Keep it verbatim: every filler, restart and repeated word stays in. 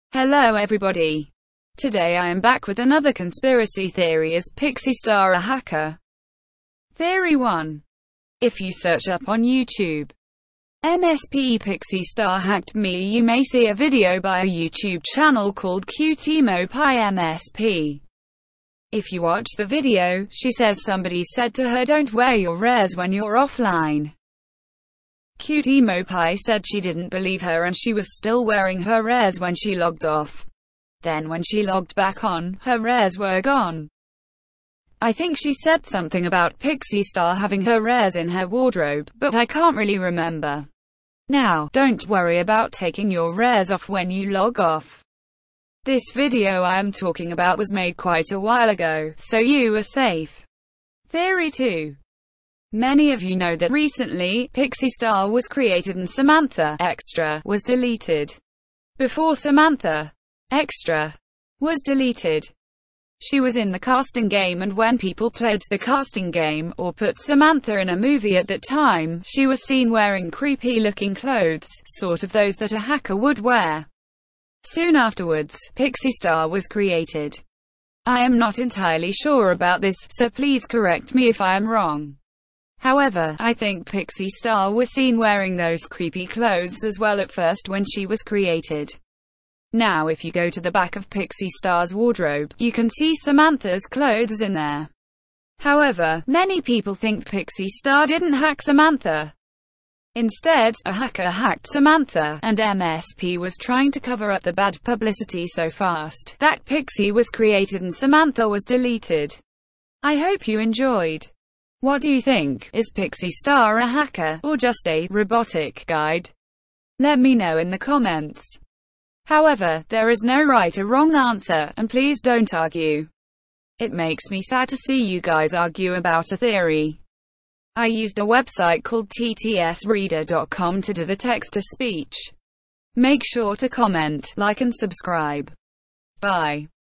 Hello everybody. Today I am back with another conspiracy theory. Is Pixi Star a hacker? Theory one. If you search up on YouTube, M S P Pixi Star hacked me, you may see a video by a YouTube channel called Qtmopi M S P. If you watch the video, she says somebody said to her, "Don't wear your rares when you're offline." Qtmopi said she didn't believe her and she was still wearing her rares when she logged off. Then when she logged back on, her rares were gone. I think she said something about Pixi Star having her rares in her wardrobe, but I can't really remember. Now, don't worry about taking your rares off when you log off. This video I am talking about was made quite a while ago, so you are safe. Theory two. Many of you know that recently, Pixi Star was created and Samantha Extra was deleted. Before Samantha Extra was deleted, she was in the casting game, and when people played the casting game, or put Samantha in a movie at that time, she was seen wearing creepy-looking clothes, sort of those that a hacker would wear. Soon afterwards, Pixi Star was created. I am not entirely sure about this, so please correct me if I am wrong. However, I think Pixi Star was seen wearing those creepy clothes as well at first when she was created. Now if you go to the back of Pixi Star's wardrobe, you can see Samantha's clothes in there. However, many people think Pixi Star didn't hack Samantha. Instead, a hacker hacked Samantha, and M S P was trying to cover up the bad publicity so fast that Pixi was created and Samantha was deleted. I hope you enjoyed. What do you think? Is Pixi Star a hacker, or just a robotic guide? Let me know in the comments. However, there is no right or wrong answer, and please don't argue. It makes me sad to see you guys argue about a theory. I used a website called T T S reader dot com to do the text-to-speech. Make sure to comment, like and subscribe. Bye.